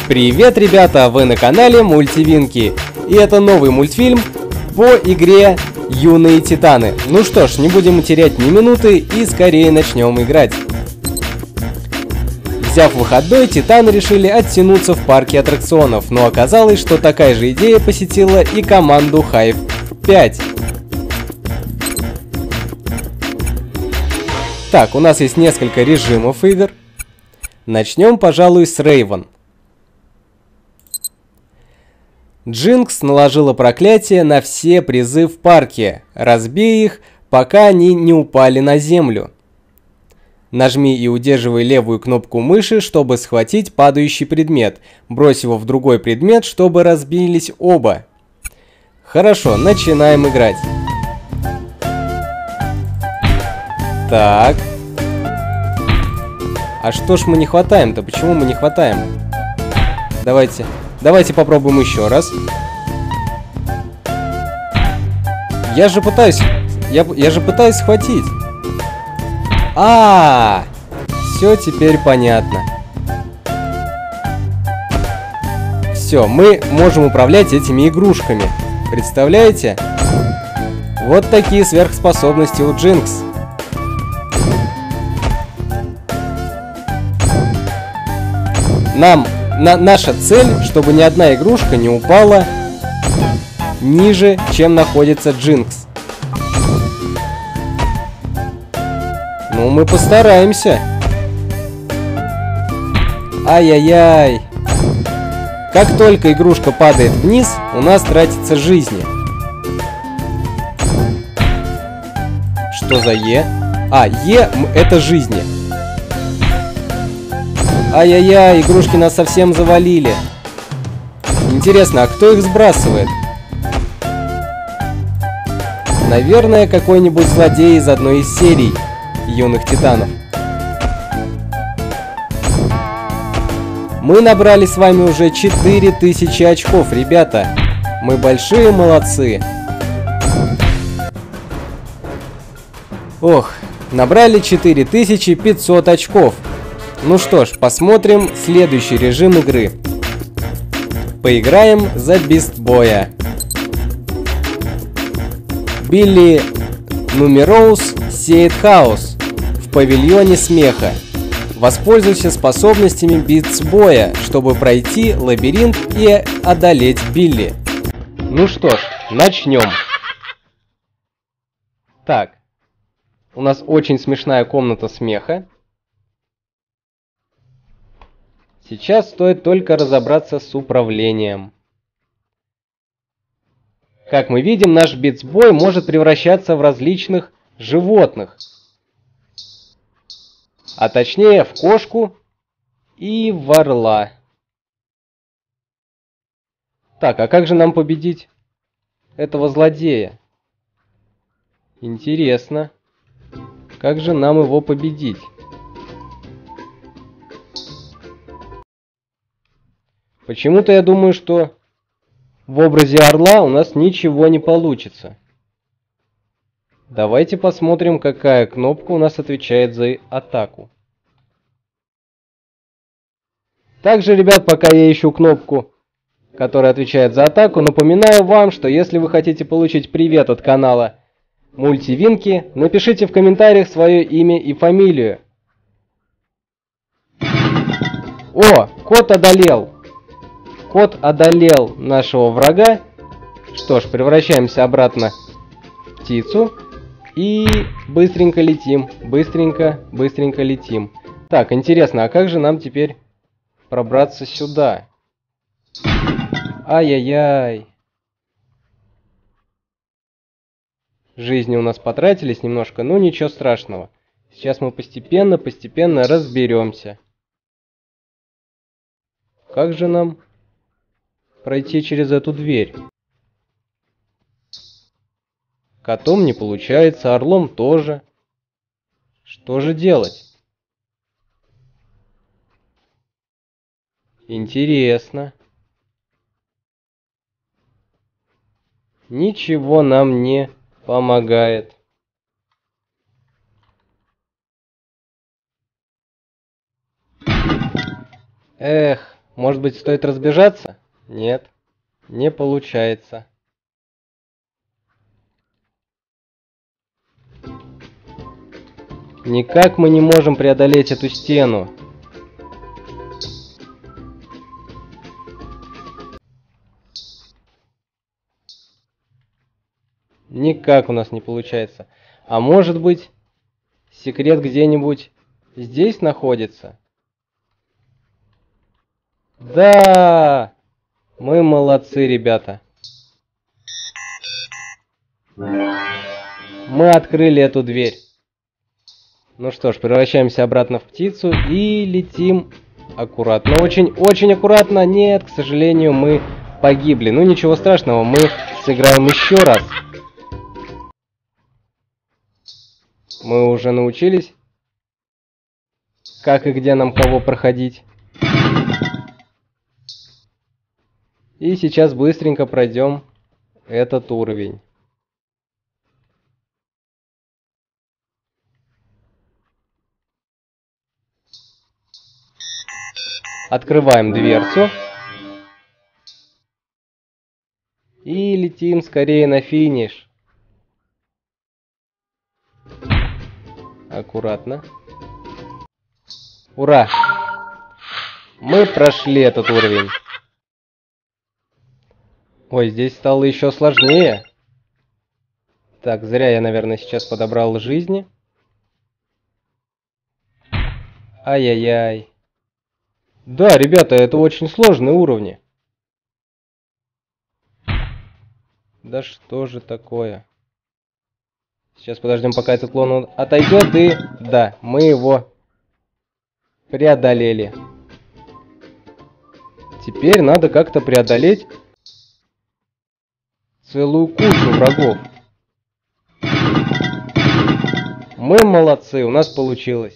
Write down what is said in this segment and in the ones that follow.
Привет, ребята! Вы на канале Мультивинки. И это новый мультфильм по игре Юные Титаны. Ну что ж, не будем терять ни минуты и скорее начнем играть. Взяв выходной, Титаны решили оттянуться в парке аттракционов, но оказалось, что такая же идея посетила и команду Hive 5. Так, у нас есть несколько режимов игр. Начнем, пожалуй, с Рейвен. Джинкс наложила проклятие на все призы в парке. Разбей их, пока они не упали на землю. Нажми и удерживай левую кнопку мыши, чтобы схватить падающий предмет. Брось его в другой предмет, чтобы разбились оба. Хорошо, начинаем играть. Так. А что ж мы не хватаем-то? Почему мы не хватаем? Давайте попробуем еще раз. Я же пытаюсь схватить. Все теперь понятно. Все, мы можем управлять этими игрушками. Представляете? Вот такие сверхспособности у Джинкс. Наша цель, чтобы ни одна игрушка не упала ниже, чем находится Джинкс. Ну, мы постараемся. Ай-яй-яй. Как только игрушка падает вниз, у нас тратится жизни. Что за Е? Е это жизни. Ай-яй-яй, игрушки нас совсем завалили. Интересно, а кто их сбрасывает? Наверное, какой-нибудь злодей из одной из серий Юных Титанов. Мы набрали с вами уже 4000 очков, ребята. Мы большие молодцы. Ох, набрали 4500 очков. Ну что ж, посмотрим следующий режим игры. Поиграем за Бистбоя. Билли Нумероус сеет хаос в павильоне смеха. Воспользуйся способностями Бистбоя, чтобы пройти лабиринт и одолеть Билли. Ну что ж, начнем. Так, у нас очень смешная комната смеха. Сейчас стоит только разобраться с управлением. Как мы видим, наш Битсбой может превращаться в различных животных. А точнее в кошку и в орла. Так, а как же нам победить этого злодея? Интересно. Как же нам его победить? Почему-то я думаю, что в образе орла у нас ничего не получится. Давайте посмотрим, какая кнопка у нас отвечает за атаку. Также, ребят, пока я ищу кнопку, которая отвечает за атаку, напоминаю вам, что если вы хотите получить привет от канала Мультивинки, напишите в комментариях свое имя и фамилию. О, кот одолел! Кот одолел нашего врага. Что ж, превращаемся обратно в птицу. И быстренько летим. Быстренько летим. Так, интересно, а как же нам теперь пробраться сюда? Ай-яй-яй. Жизни у нас потратились немножко, но ничего страшного. Сейчас мы постепенно разберемся. Как же нам пройти через эту дверь? Котом не получается, орлом тоже. Что же делать? Интересно. Ничего нам не помогает. Эх, Может быть, стоит разбежаться? Нет, не получается. Никак мы не можем преодолеть эту стену. Никак у нас не получается. А может быть, секрет где-нибудь здесь находится? Да! Мы молодцы, ребята. Мы открыли эту дверь. Ну что ж, превращаемся обратно в птицу и летим аккуратно. Очень аккуратно. Нет, к сожалению, мы погибли. Ну ничего страшного, мы сыграем еще раз. Мы уже научились, как и где нам кого проходить. И сейчас быстренько пройдем этот уровень. Открываем дверцу. И летим скорее на финиш. Аккуратно. Ура! Мы прошли этот уровень. Ой, здесь стало еще сложнее. Так, зря я, наверное, сейчас подобрал жизни. Ай-яй-яй. Да, ребята, это очень сложные уровни. Да что же такое? Сейчас подождем, пока этот клон отойдет, и... Да, мы его преодолели. Теперь надо как-то преодолеть целую кучу врагов. Мы молодцы, у нас получилось.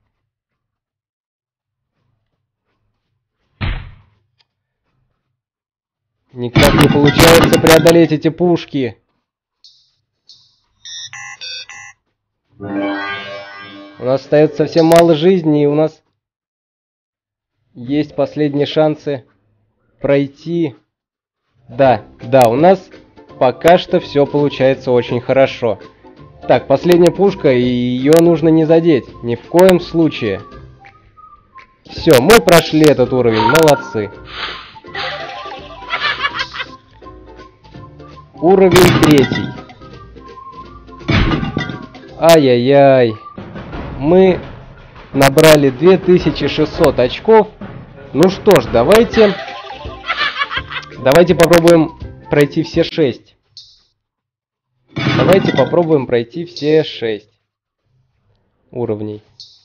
Никак не получается преодолеть эти пушки. У нас остается совсем мало жизни, и у нас есть последние шансы пройти. Да, у нас пока что все получается очень хорошо. Так, последняя пушка, и ее нужно не задеть. Ни в коем случае. Все, мы прошли этот уровень, молодцы. Уровень 3. Ай-яй-яй. Мы набрали 2600 очков. Ну что ж, давайте попробуем пройти все 6. Давайте попробуем пройти все 6 уровней.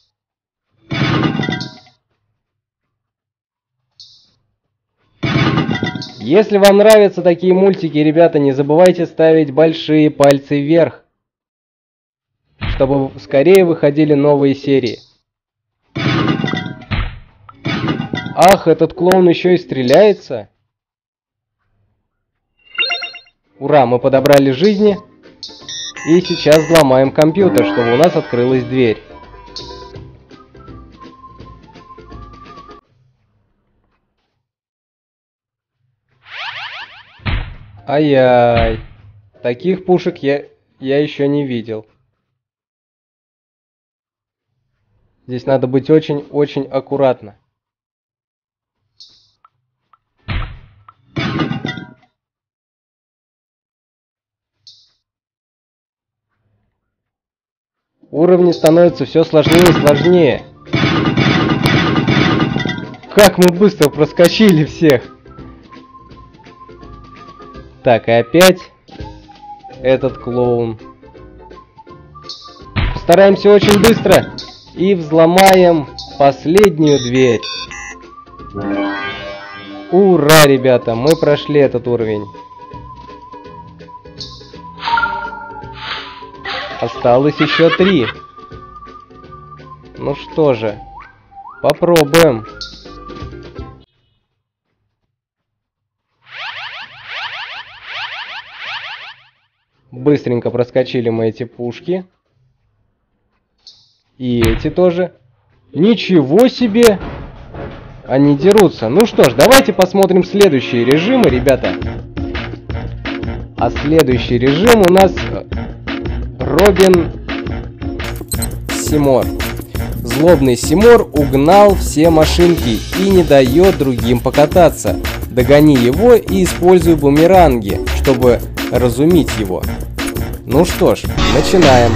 Если вам нравятся такие мультики, ребята, не забывайте ставить большие пальцы вверх, чтобы скорее выходили новые серии. Ах, этот клоун еще и стреляется. Ура, мы подобрали жизни. И сейчас взломаем компьютер, чтобы у нас открылась дверь. Ай-яй. Таких пушек я еще не видел. Здесь надо быть очень аккуратно. Уровни становятся все сложнее и сложнее. Как мы быстро проскочили всех. Так, и опять этот клоун. Постараемся очень быстро и взломаем последнюю дверь. Ура, ребята, мы прошли этот уровень. Осталось еще 3. Ну что же, попробуем. Быстренько проскочили мы эти пушки. И эти тоже. Ничего себе! они дерутся. Ну что ж, давайте посмотрим следующие режимы, ребята. А следующий режим у нас Робин Симор. Злобный Симор угнал все машинки и не дает другим покататься. Догони его и используй бумеранги, чтобы разумить его. Ну что ж, начинаем.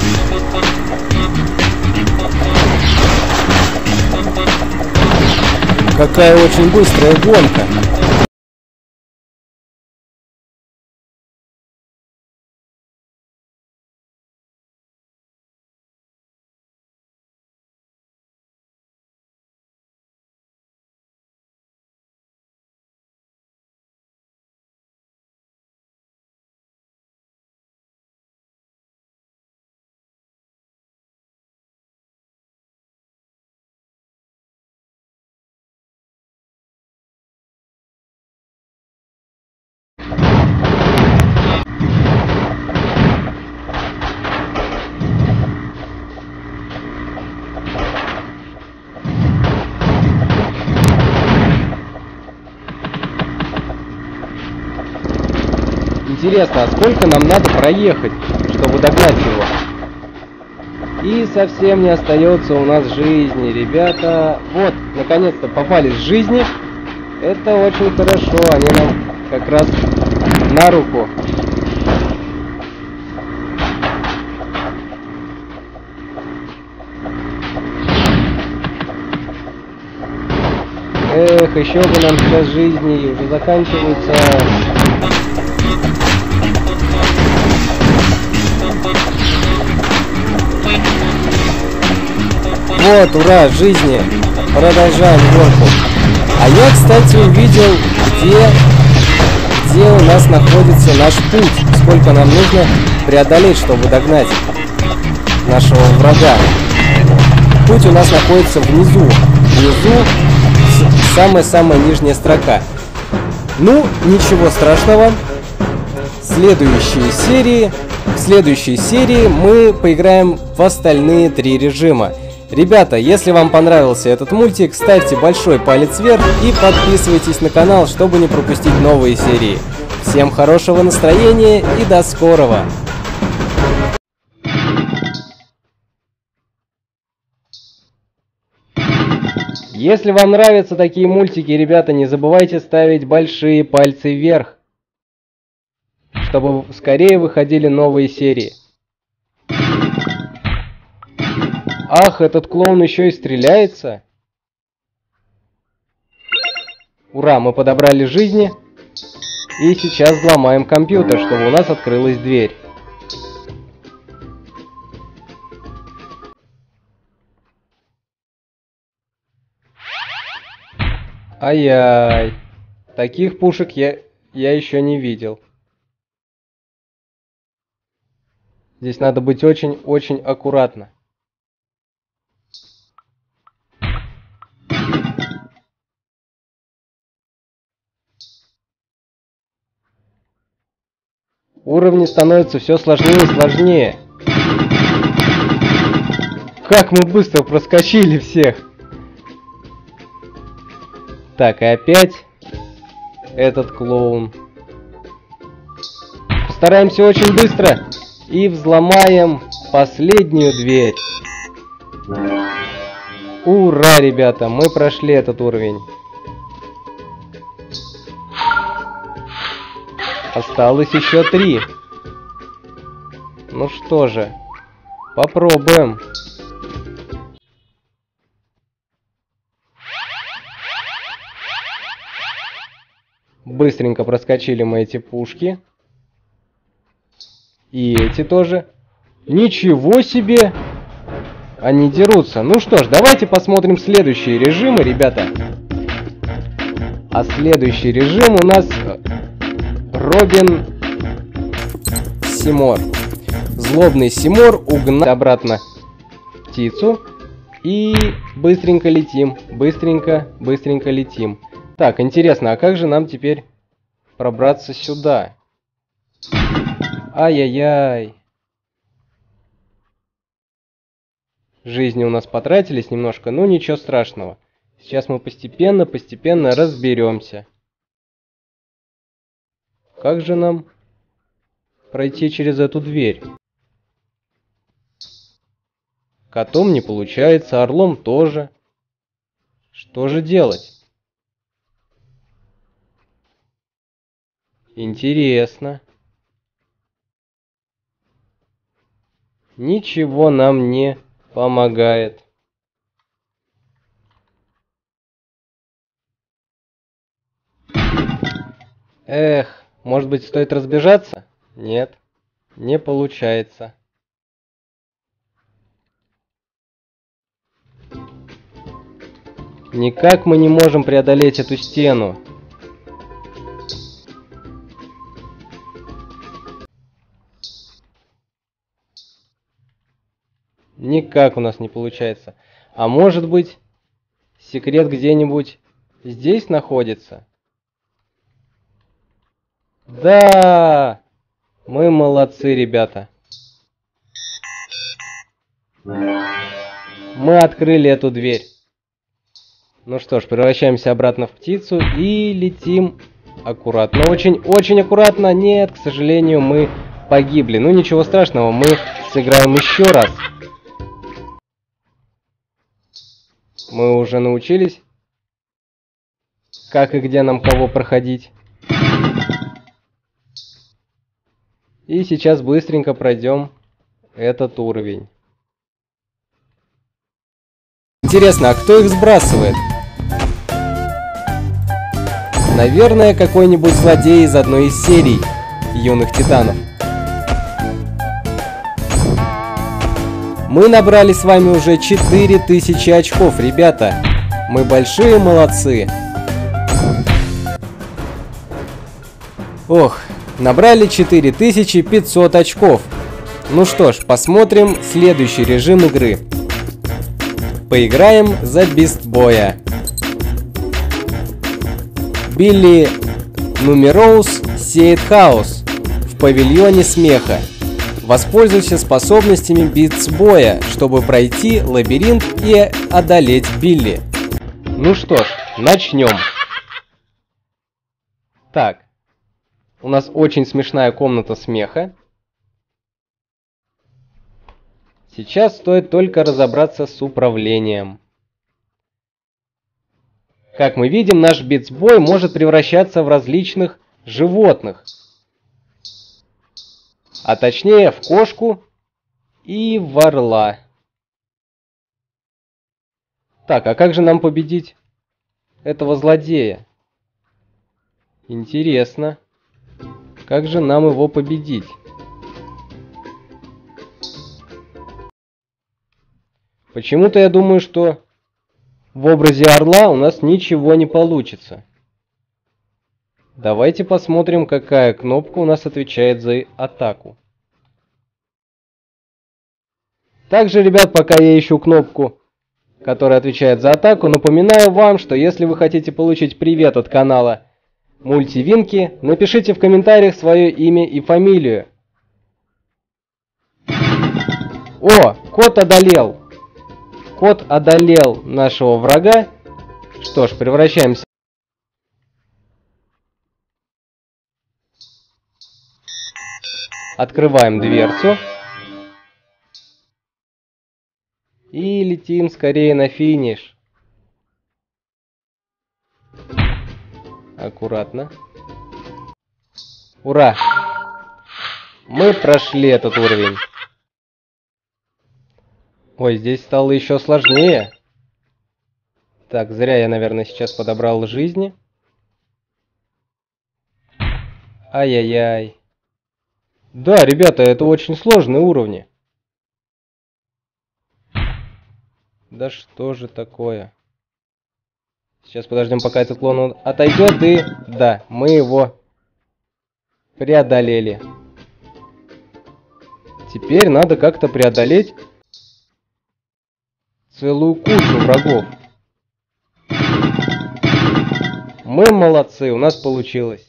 Какая очень быстрая гонка. Интересно, а сколько нам надо проехать, чтобы догнать его? И совсем не остается у нас жизни, ребята. Вот, наконец-то попались в жизни. Это очень хорошо, они нам как раз на руку. Эх, еще бы нам сейчас жизни уже заканчиваются. Вот, ура, жизни. Продолжаем гонку. А я, кстати, увидел, где у нас находится наш путь. Сколько нам нужно преодолеть, чтобы догнать нашего врага. Путь у нас находится внизу. Внизу самая-самая нижняя строка. Ну, ничего страшного. В следующей серии мы поиграем в остальные 3 режима. Ребята, если вам понравился этот мультик, ставьте большой палец вверх и подписывайтесь на канал, чтобы не пропустить новые серии. Всем хорошего настроения и до скорого! Если вам нравятся такие мультики, ребята, не забывайте ставить большие пальцы вверх, чтобы скорее выходили новые серии. Ах, этот клоун еще и стреляется. Ура, мы подобрали жизни. И сейчас взломаем компьютер, чтобы у нас открылась дверь. Ай-яй. Таких пушек я еще не видел. Здесь надо быть очень-очень аккуратно. Уровни становятся все сложнее и сложнее. Как мы быстро проскочили всех. Так, и опять этот клоун. Постараемся очень быстро и взломаем последнюю дверь. Ура, ребята, мы прошли этот уровень. Осталось еще 3. Ну что же, попробуем. Быстренько проскочили мы эти пушки. И эти тоже. Ничего себе! Они дерутся. Ну что ж, давайте посмотрим следующие режимы, ребята. А следующий режим у нас Робин Симор. Злобный Симор угнал обратно птицу. И быстренько летим. Быстренько летим. Так, интересно, а как же нам теперь пробраться сюда? Ай-яй-яй. Жизни у нас потратились немножко, но ничего страшного. Сейчас мы постепенно разберемся. Как же нам пройти через эту дверь? Котом не получается, орлом тоже. Что же делать? Интересно. Ничего нам не помогает. Эх, может быть, стоит разбежаться? Нет, не получается. Никак мы не можем преодолеть эту стену. Никак у нас не получается. А может быть, секрет где-нибудь здесь находится? Да! Мы молодцы, ребята. Мы открыли эту дверь. Ну что ж, превращаемся обратно в птицу и летим аккуратно. Очень аккуратно. Нет, к сожалению, мы погибли. Ну ничего страшного, мы сыграем еще раз. Мы уже научились, как и где нам кого проходить. И сейчас быстренько пройдем этот уровень. Интересно, а кто их сбрасывает? Наверное, какой-нибудь злодей из одной из серий Юных Титанов. Мы набрали с вами уже 4000 очков, ребята. Мы большие молодцы. Ох, набрали 4500 очков. Ну что ж, посмотрим следующий режим игры. Поиграем за Бистбоя. Билли Нумероус сеет хаос в павильоне смеха. Воспользуйся способностями Бистбоя, чтобы пройти лабиринт и одолеть Билли. Ну что ж, начнем. Так, у нас очень смешная комната смеха. Сейчас стоит только разобраться с управлением. Как мы видим, наш Битсбой может превращаться в различных животных. А точнее в кошку и в орла. Так, а как же нам победить этого злодея? Интересно. Как же нам его победить? Почему-то я думаю, что в образе орла у нас ничего не получится. Давайте посмотрим, какая кнопка у нас отвечает за атаку. Также, ребят, пока я ищу кнопку, которая отвечает за атаку, напоминаю вам, что если вы хотите получить привет от канала Мультивинки, напишите в комментариях свое имя и фамилию. О, кот одолел! Кот одолел нашего врага. Что ж, превращаемся. Открываем дверцу. И летим скорее на финиш. Аккуратно. Ура! Мы прошли этот уровень. Ой, здесь стало еще сложнее. Так, зря я, наверное, сейчас подобрал жизни. Ай-яй-яй. Да, ребята, это очень сложные уровни. Да что же такое? Сейчас подождем, пока этот клон отойдет, и... Да, мы его преодолели. Теперь надо как-то преодолеть целую кучу врагов. Мы молодцы, у нас получилось.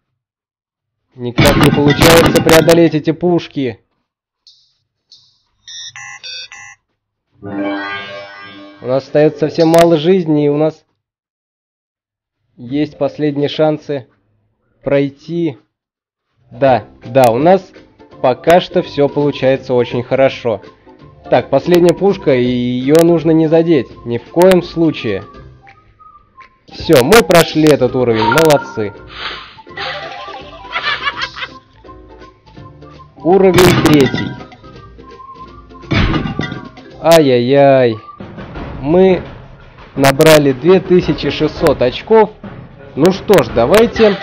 Никак не получается преодолеть эти пушки. У нас остается совсем мало жизни, и у нас есть последние шансы пройти. Да, у нас пока что все получается очень хорошо. Так, последняя пушка, и ее нужно не задеть. Ни в коем случае. Все, мы прошли этот уровень, молодцы. Уровень 3. Ай-яй-яй. Мы набрали 2600 очков. Ну что ж, давайте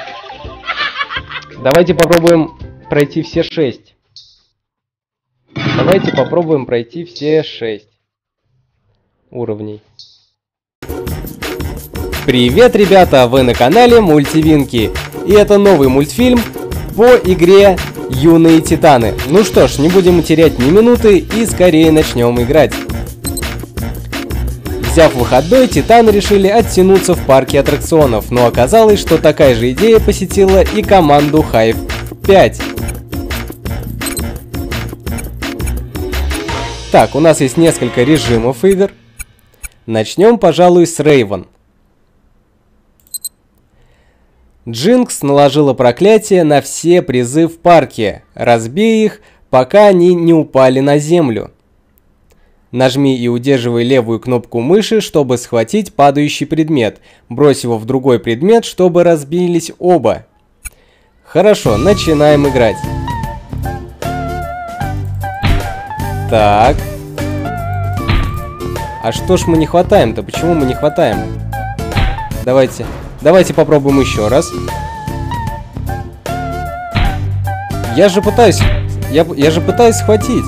попробуем пройти все 6. Давайте попробуем пройти все 6 уровней. Привет, ребята! Вы на канале Мультивинки. И это новый мультфильм по игре Юные Титаны. Ну что ж, не будем терять ни минуты и скорее начнем играть. Взяв выходной, Титаны решили оттянуться в парке аттракционов, но оказалось, что такая же идея посетила и команду Hive 5. Так, у нас есть несколько режимов игр. Начнем, пожалуй, с Рейвен. Джинкс наложила проклятие на все призы в парке. Разбей их, пока они не упали на землю. Нажми и удерживай левую кнопку мыши, чтобы схватить падающий предмет. Брось его в другой предмет, чтобы разбились оба. Хорошо, начинаем играть. Так. А что ж мы не хватаем-то? Почему мы не хватаем? Давайте попробуем еще раз. Я же пытаюсь схватить.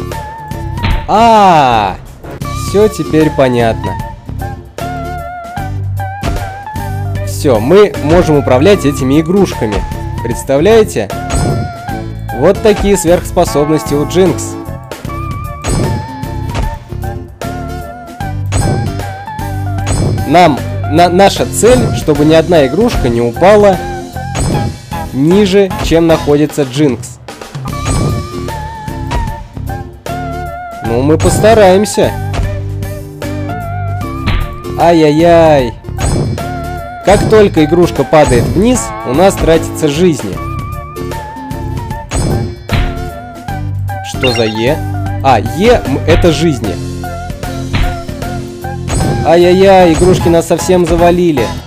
Все теперь понятно. Все, мы можем управлять этими игрушками. Представляете? Вот такие сверхспособности у Джинкс. Наша цель, чтобы ни одна игрушка не упала ниже, чем находится Джинкс. Ну, мы постараемся. Ай-яй-яй. Как только игрушка падает вниз, у нас тратится жизни. Что за Е? Е это жизни. Ай-яй-яй, игрушки нас совсем завалили.